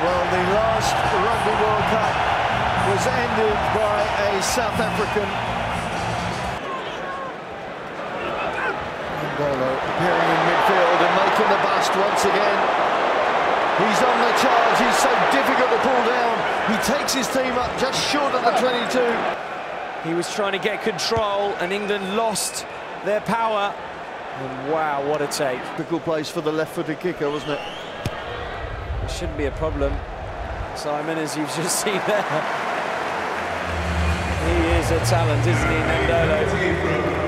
Well, the last Rugby World Cup was ended by a South African. Nadolo appearing in midfield and making the bust once again. He's on the charge, he's so difficult to pull down. He takes his team up just short of the 22. He was trying to get control and England lost their power. And wow, what a take. Typical place for the left-footed kicker, wasn't it? It shouldn't be a problem, Simon, as you've just seen there. He is a talent, isn't he, Nadolo?